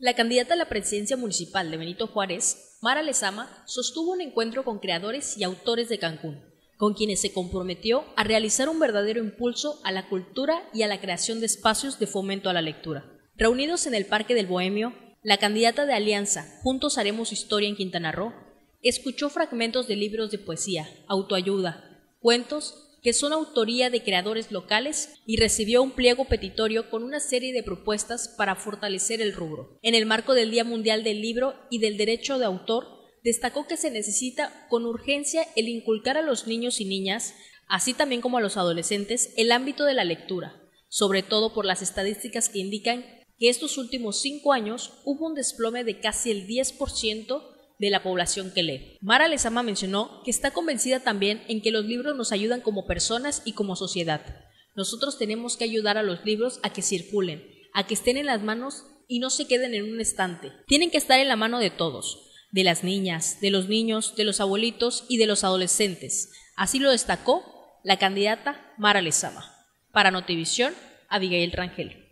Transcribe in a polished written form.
La candidata a la presidencia municipal de Benito Juárez, Mara Lezama, sostuvo un encuentro con creadores y autores de Cancún, con quienes se comprometió a realizar un verdadero impulso a la cultura y a la creación de espacios de fomento a la lectura. Reunidos en el Parque del Bohemio, la candidata de Alianza Juntos Haremos Historia en Quintana Roo escuchó fragmentos de libros de poesía, autoayuda, cuentos que son autoría de creadores locales y recibió un pliego petitorio con una serie de propuestas para fortalecer el rubro. En el marco del Día Mundial del Libro y del Derecho de Autor, destacó que se necesita con urgencia el inculcar a los niños y niñas, así también como a los adolescentes, el ámbito de la lectura, sobre todo por las estadísticas que indican que estos últimos 5 años hubo un desplome de casi el 10% de la población que lee. Mara Lezama mencionó que está convencida también en que los libros nos ayudan como personas y como sociedad. Nosotros tenemos que ayudar a los libros a que circulen, a que estén en las manos y no se queden en un estante. Tienen que estar en la mano de todos, de las niñas, de los niños, de los abuelitos y de los adolescentes. Así lo destacó la candidata Mara Lezama. Para Notivisión, Abigail Rangel.